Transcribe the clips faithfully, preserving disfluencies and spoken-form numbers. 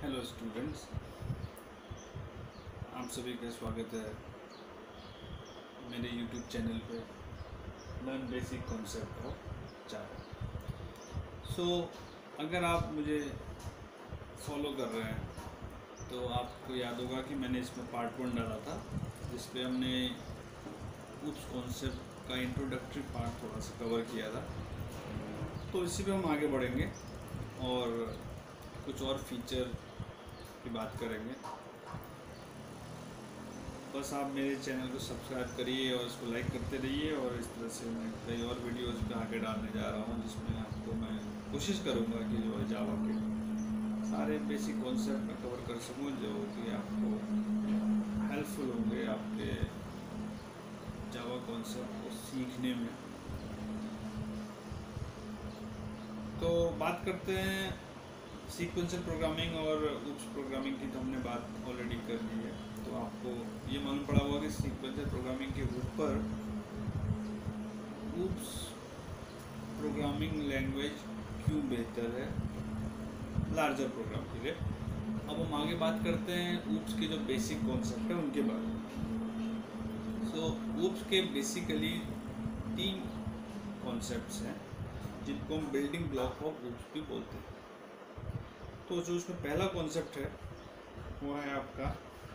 Hello students, आप सभी का स्वागत है मेरे यूट्यूब चैनल पे learn basic concept of Java. So अगर आप मुझे फॉलो कर रहे हैं तो आपको याद होगा कि मैंने इसमें पार्ट वन डाला था जिस पे हमने उस कॉन्सेप्ट का इंट्रोडक्टरी पार्ट थोड़ा सा कवर किया था। तो इसी पे हम आगे बढ़ेंगे और कुछ और फीचर की बात करेंगे। बस आप मेरे चैनल को सब्सक्राइब करिए और इसको लाइक करते रहिए, और इस तरह से मैं कई और वीडियोस पे आगे डालने जा रहा हूँ जिसमें आपको मैं कोशिश करूँगा कि जो है जावा के सारे बेसिक कॉन्सेप्ट में कवर कर सकूँ जो कि आपको हेल्पफुल होंगे आपके जावा कॉन्सेप्ट को सीखने में। तो बात करते हैं सीक्वेंशियल प्रोग्रामिंग और उप्स प्रोग्रामिंग की, तो हमने बात ऑलरेडी कर ली है। तो आपको ये मालूम पड़ा होगा कि सीक्वेंशियल प्रोग्रामिंग के ऊपर उप्स प्रोग्रामिंग लैंग्वेज क्यों बेहतर है लार्जर प्रोग्राम के लिए। अब हम आगे बात करते हैं उप्स के जो बेसिक कॉन्सेप्ट है उनके बारे में। सो उप्स के बेसिकली तीन कॉन्सेप्ट्स हैं जिनको हम बिल्डिंग ब्लॉक ऑफ उप्स भी बोलते हैं। तो जो उसमें पहला कॉन्सेप्ट है वो है आपका,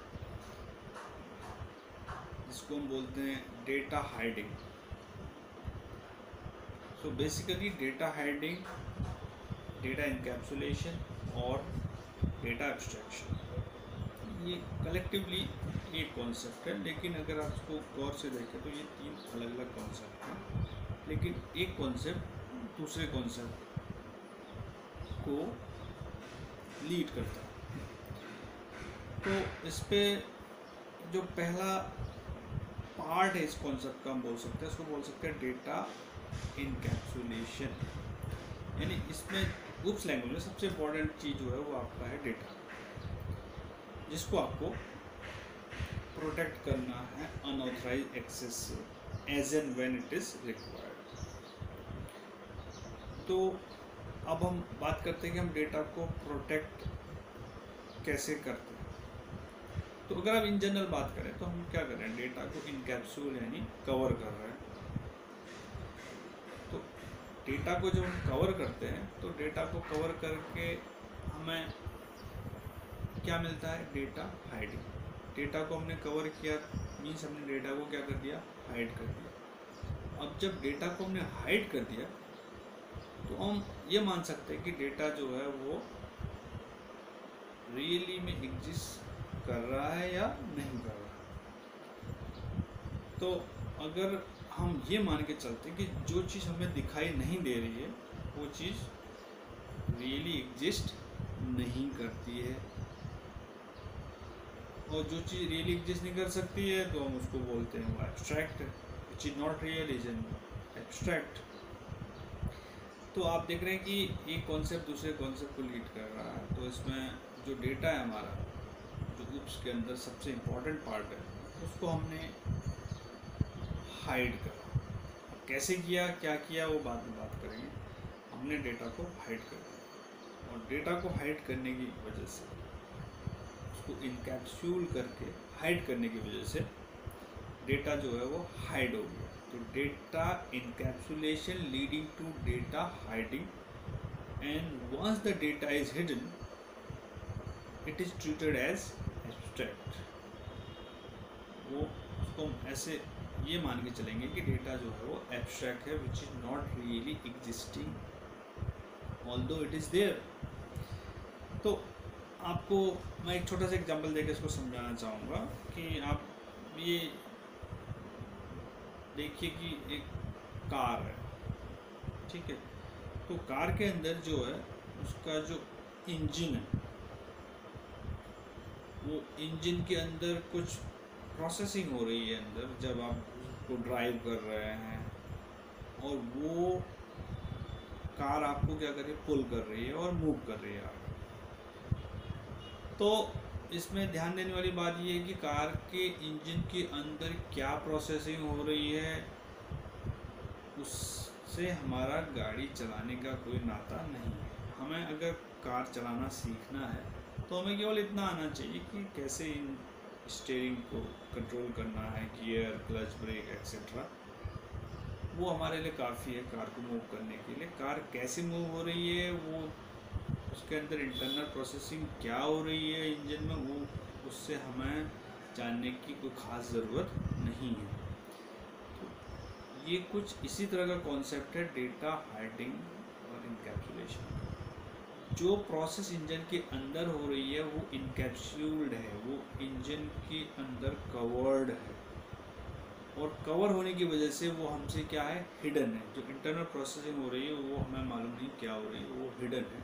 जिसको हम बोलते हैं data hiding. So basically data hiding, data encapsulation और डेटा एब्स्ट्रैक्शन, ये कलेक्टिवली एक कॉन्सेप्ट है। लेकिन अगर आप इसको गौर से देखें तो ये तीन अलग अलग कॉन्सेप्ट हैं, लेकिन एक कॉन्सेप्ट दूसरे कॉन्सेप्ट को लीड करता है। तो इस पे जो पहला पार्ट है इस कॉन्सेप्ट का हम बोल सकते हैं, इसको बोल सकते हैं डेटा इनकैप्सुलेशन। यानी इसमें उप्स लैंग्वेज में सबसे इम्पोर्टेंट चीज़ जो है वो आपका है डेटा, जिसको आपको प्रोटेक्ट करना है अनऑथराइज्ड एक्सेस से as and when it is required. तो अब हम बात करते हैं कि हम डेटा को प्रोटेक्ट कैसे करते हैं। तो अगर आप इन जनरल बात करें तो हम क्या कर रहे हैं, डेटा को इनकैप्सूल यानी कवर कर रहे हैं। तो डेटा को जब हम कवर करते हैं तो डेटा को कवर करके हमें क्या मिलता है, डेटा हाइडिंग। डेटा को हमने कवर किया मीन्स हमने डेटा को क्या कर दिया, हाइड कर दिया। अब जब डेटा को हमने हाइड कर दिया तो हम ये मान सकते हैं कि डेटा जो है वो रियली में एग्जिस्ट कर रहा है या नहीं कर रहा। तो अगर हम ये मान के चलते हैं कि जो चीज़ हमें दिखाई नहीं दे रही है वो चीज़ रियली एग्जिस्ट नहीं करती है, और जो चीज़ रियली एग्जिस्ट नहीं कर सकती है तो हम उसको बोलते हैं वो एब्स्ट्रैक्ट है, which is not real is an abstract. तो आप देख रहे हैं कि एक कॉन्सेप्ट दूसरे कॉन्सेप्ट को लीड कर रहा है। तो इसमें जो डेटा है हमारा, जो उप्स के अंदर सबसे इम्पॉर्टेंट पार्ट है, उसको हमने हाइड करा। अब कैसे किया, क्या किया, वो बाद में बात करेंगे। हमने डेटा को हाइड कर दिया, और डेटा को हाइड करने की वजह से, उसको इनकैप्सूल करके हाइड करने की वजह से डेटा जो है वो हाइड हो गया। तो data encapsulation leading to data hiding, and once the data is hidden it is treated as abstract. वो उसको हम ऐसे ये मान के चलेंगे कि डेटा जो है वो एब्स्ट्रैक्ट है, which is not really existing although it is there. तो आपको मैं एक छोटा सा एग्जांपल देकर इसको समझाना चाहूँगा कि आप ये देखिए कि एक कार है, ठीक है। तो कार के अंदर जो है उसका जो इंजन है, वो इंजन के अंदर कुछ प्रोसेसिंग हो रही है अंदर जब आप उसको ड्राइव कर रहे हैं, और वो कार आपको क्या कर रही है, पुल कर रही है और मूव कर रही है आगे। तो इसमें ध्यान देने वाली बात ये है कि कार के इंजन के अंदर क्या प्रोसेसिंग हो रही है, उससे हमारा गाड़ी चलाने का कोई नाता नहीं है। हमें अगर कार चलाना सीखना है तो हमें केवल इतना आना चाहिए कि कैसे इन स्टीयरिंग को कंट्रोल करना है, गियर, क्लच, ब्रेक एक्सेट्रा। वो हमारे लिए काफ़ी है कार को मूव करने के लिए। कार कैसे मूव हो रही है, वो उसके अंदर इंटरनल प्रोसेसिंग क्या हो रही है इंजन में, वो उससे हमें जानने की कोई ख़ास ज़रूरत नहीं है। तो ये कुछ इसी तरह का कॉन्सेप्ट है डेटा हाइडिंग और इनकैप्सुलेशन। जो प्रोसेस इंजन के अंदर हो रही है वो इनकैप्सूल्ड है, वो इंजन के अंदर कवर्ड है, और कवर होने की वजह से वो हमसे क्या है, हिडन है। जो इंटरनल प्रोसेसिंग हो रही है वो हमें मालूम नहीं क्या हो रही है, वो हिडन है।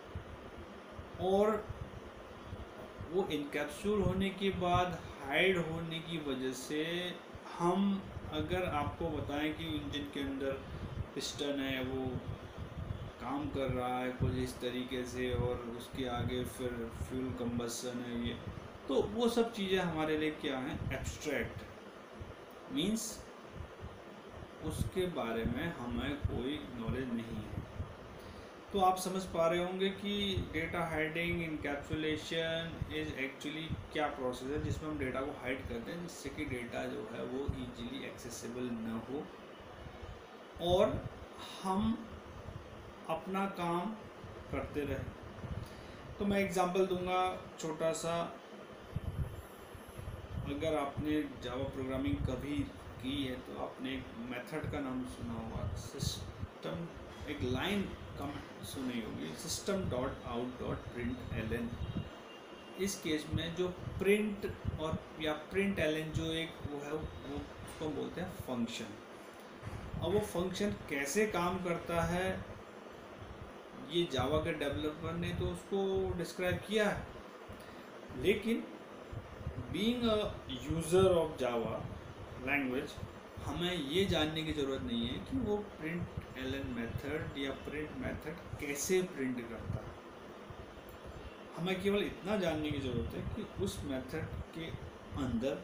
और वो इनकैप्सूल होने के बाद हाइड होने की वजह से हम अगर आपको बताएं कि इंजन के अंदर पिस्टन है, वो काम कर रहा है कुछ इस तरीके से, और उसके आगे फिर फ्यूल कंबसन है ये, तो वो सब चीज़ें हमारे लिए क्या हैं, एब्स्ट्रैक्ट, मींस उसके बारे में हमें कोई नॉलेज नहीं है। तो आप समझ पा रहे होंगे कि data hiding encapsulation is actually क्या प्रोसेस है जिसमें हम डेटा को हाइड करते हैं, जिससे कि डेटा जो है वो इजीली एक्सेसिबल न हो और हम अपना काम करते रहे। तो मैं एग्जांपल दूंगा छोटा सा। अगर आपने जावा प्रोग्रामिंग कभी की है तो आपने एक मेथड का नाम सुना होगा, सिस्टम, एक लाइन कम सुनी होगी, system dot out dot print L N. इस केस में जो प्रिंट और या प्रिंट एल एन जो एक वो है, वो उसको बोलते हैं फंक्शन। अब वो फंक्शन कैसे काम करता है, ये जावा के डेवलपर ने तो उसको डिस्क्राइब किया है, लेकिन being a user of Java language हमें ये जानने की ज़रूरत नहीं है कि वो प्रिंट एल एन मेथड या प्रिंट मेथड कैसे प्रिंट करता है। हमें केवल इतना जानने की ज़रूरत है कि उस मेथड के अंदर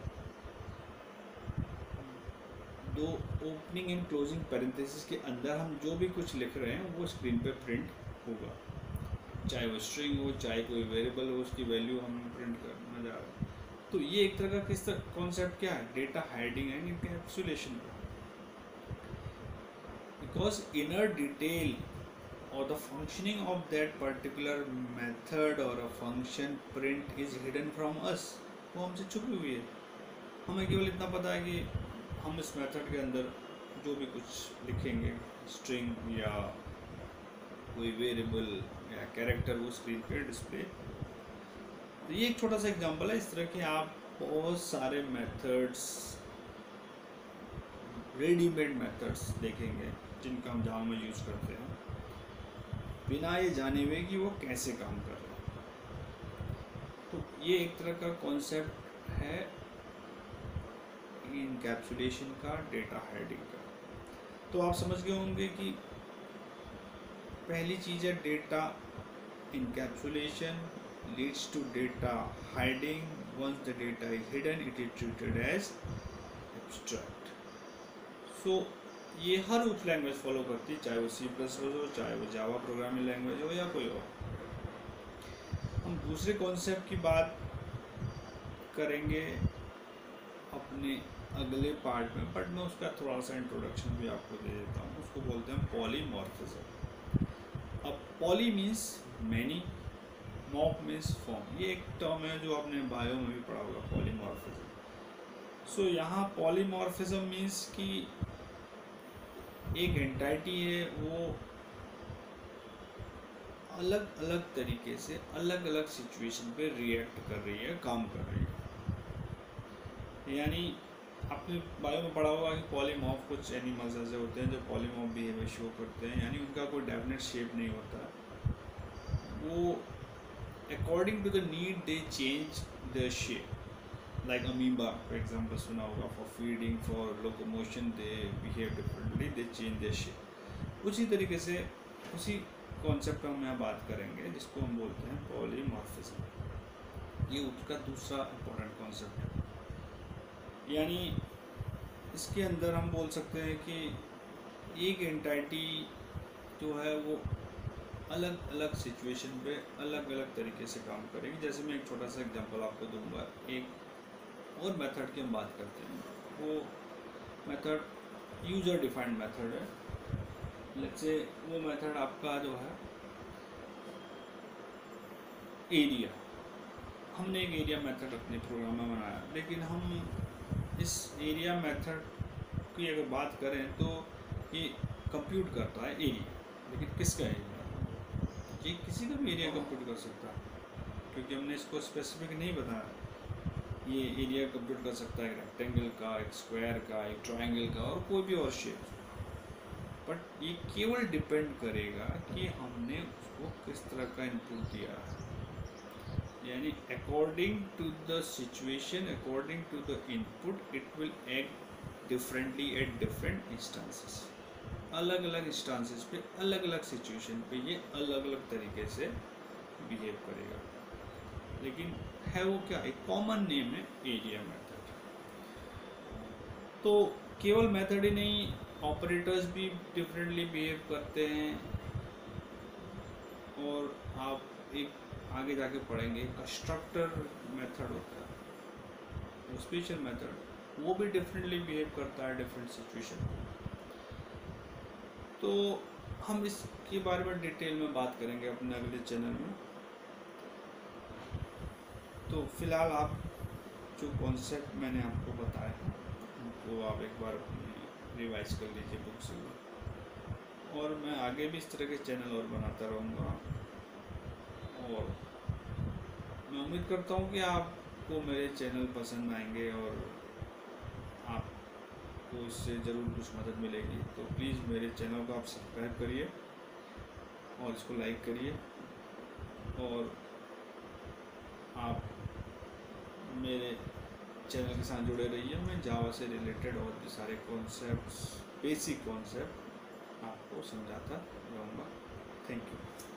दो ओपनिंग एंड क्लोजिंग पैरेंथेसिस के अंदर हम जो भी कुछ लिख रहे हैं वो स्क्रीन पे प्रिंट होगा, चाहे वो स्ट्रिंग हो, चाहे कोई वेरिएबल हो, उसकी वैल्यू हम प्रिंट करना जा रहे हैं। तो ये एक तरह का किस तरह कॉन्सेप्ट क्या है, डेटा हाइडिंग एंड इनकैप्सुलेशन का। बिकॉज इनर डिटेल और the functioning of that particular method और a function print is hidden from us, वो हमसे छुपी हुई है। हमें केवल इतना पता है कि हम इस मेथड के अंदर जो भी कुछ लिखेंगे, स्ट्रिंग या कोई वेरिएबल या कैरेक्टर, वो स्क्रीन पे डिस्प्ले। तो ये एक छोटा सा एग्जांपल है। इस तरह के आप बहुत सारे मेथड्स, रेडीमेड मेथड्स देखेंगे जिनका हम जावा में यूज़ करते हैं, बिना ये जाने हुए कि वो कैसे काम कर रहे हैं। तो ये एक तरह का कॉन्सेप्ट है इनकैप्सुलेशन का, डेटा हाइडिंग का। तो आप समझ गए होंगे कि पहली चीज़ है data encapsulation leads to data hiding. Once the data is hidden, it is treated as abstract. So ये हर उस लैंग्वेज फॉलो करती है, चाहे वो सी प्लस हो, चाहे वो जावा प्रोग्रामिंग लैंग्वेज हो या कोई और। हम दूसरे कॉन्सेप्ट की बात करेंगे अपने अगले पार्ट में, बट मैं उसका थोड़ा सा इंट्रोडक्शन भी आपको दे देता हूँ। उसको बोलते हैं पॉलीमॉर्फिज्म। अब poly means many, morph means form. ये एक टर्म है जो आपने बायो में भी पढ़ा होगा, पॉलीमॉर्फिज्म। सो यहाँ पॉलीमॉर्फिज्म मीन्स कि एक एंटाइटी है, वो अलग अलग तरीके से अलग अलग सिचुएशन पे रिएक्ट कर रही है, काम कर रही है। यानी आपने बायो में पढ़ा होगा कि पॉलीमॉर्फ कुछ एनिमल्स ऐसे होते हैं जो पॉलीमॉर्फ बिहेवियर शो करते हैं, यानी उनका कोई डेफिनेट शेप नहीं होता, वो according to the need they change their shape. Like amoeba for example सुना होगा, for feeding, for locomotion they behave differently, they change their shape। उसी तरीके से उसी कॉन्सेप्ट पर हम यहाँ बात करेंगे जिसको हम बोलते हैं पॉलीमॉर्फिज्म। ये उसका दूसरा इम्पोर्टेंट कॉन्सेप्ट है। यानी इसके अंदर हम बोल सकते हैं कि एक एंटाइटी जो है वो अलग अलग सिचुएशन पे अलग अलग तरीके से काम करेगी। जैसे मैं एक छोटा सा एग्जांपल आपको दूंगा, एक और मेथड की हम बात करते हैं। वो मेथड यूजर डिफाइंड मेथड है। लेट्स से वो मेथड आपका जो है एरिया, हमने एक एरिया मेथड अपने प्रोग्राम में बनाया, लेकिन हम इस एरिया मेथड की अगर बात करें तो ये कंप्यूट करता है एरिया, लेकिन किसका एरिया? ये किसी का भी एरिया कंप्यूट कर सकता है, क्योंकि हमने इसको स्पेसिफिक नहीं बताया। ये एरिया कंप्यूट कर सकता है एक रेक्टेंगल का, एक स्क्वायर का, एक ट्रायंगल का और कोई भी और शेप। बट ये केवल डिपेंड करेगा कि हमने उसको किस तरह का इनपुट दिया है, यानी according to the situation, according to the input, it will act differently at different instances. अलग अलग इंस्टेंसेस पे, अलग अलग सिचुएशन पे ये अलग अलग तरीके से बिहेव करेगा। लेकिन है वो क्या? एक कॉमन नेम है एरिया मेथड। तो केवल मेथड ही नहीं, ऑपरेटर्स भी डिफरेंटली बिहेव करते हैं। और आप एक आगे जाके पढ़ेंगे कंस्ट्रक्टर मेथड होता है, स्पेशल मेथड, वो भी डिफरेंटली बिहेव करता है डिफरेंट सिचुएशन में। तो हम इसके बारे में डिटेल में बात करेंगे अपने अगले चैनल में। तो फिलहाल आप जो कॉन्सेप्ट मैंने आपको बताया है उनको आप एक बार रिवाइज कर लीजिए बुक से। और मैं आगे भी इस तरह के चैनल और बनाता रहूँगा, और मैं उम्मीद करता हूँ कि आपको मेरे चैनल पसंद आएंगे और आपको इससे ज़रूर कुछ मदद मिलेगी। तो प्लीज़ मेरे चैनल को आप सब्सक्राइब करिए और इसको लाइक करिए, और आप मेरे चैनल के साथ जुड़े रहिए। मैं जावा से रिलेटेड और भी सारे कॉन्सेप्ट्स, बेसिक कॉन्सेप्ट आपको समझाता रहूँगा। Thank you.